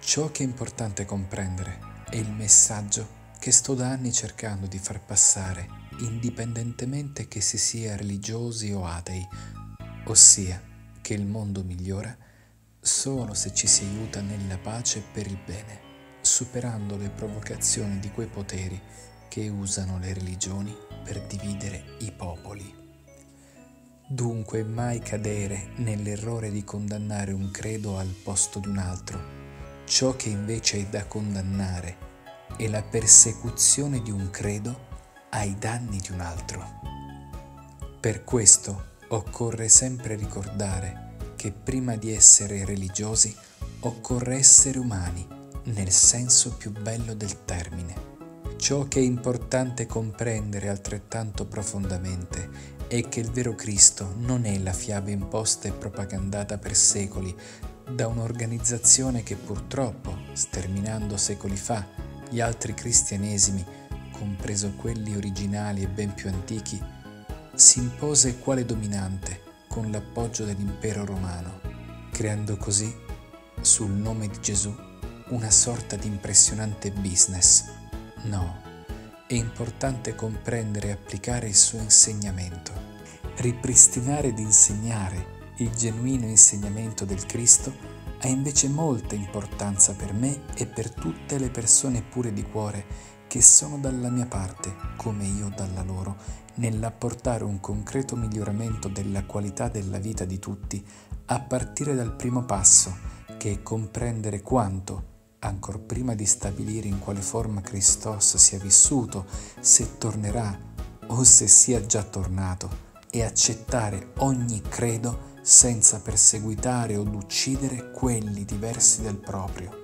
Ciò che è importante comprendere è il messaggio che sto da anni cercando di far passare, indipendentemente che si sia religiosi o atei, ossia che il mondo migliora solo se ci si aiuta nella pace per il bene, superando le provocazioni di quei poteri che usano le religioni per dividere i popoli. Dunque mai cadere nell'errore di condannare un credo al posto di un altro. Ciò che invece è da condannare è la persecuzione di un credo ai danni di un altro. Per questo occorre sempre ricordare che prima di essere religiosi occorre essere umani nel senso più bello del termine. Ciò che è importante comprendere altrettanto profondamente è che il vero Cristo non è la fiaba imposta e propagandata per secoli da un'organizzazione che purtroppo, sterminando secoli fa gli altri cristianesimi, compreso quelli originali e ben più antichi, si impose quale dominante con l'appoggio dell'impero romano, creando così, sul nome di Gesù, una sorta di impressionante business. No, è importante comprendere e applicare il suo insegnamento. Ripristinare ed insegnare il genuino insegnamento del Cristo ha invece molta importanza per me e per tutte le persone pure di cuore che sono dalla mia parte, come io dalla loro, nell'apportare un concreto miglioramento della qualità della vita di tutti, a partire dal primo passo, che è comprendere quanto, ancor prima di stabilire in quale forma Christos sia vissuto, se tornerà o se sia già tornato, e accettare ogni credo senza perseguitare o uccidere quelli diversi del proprio.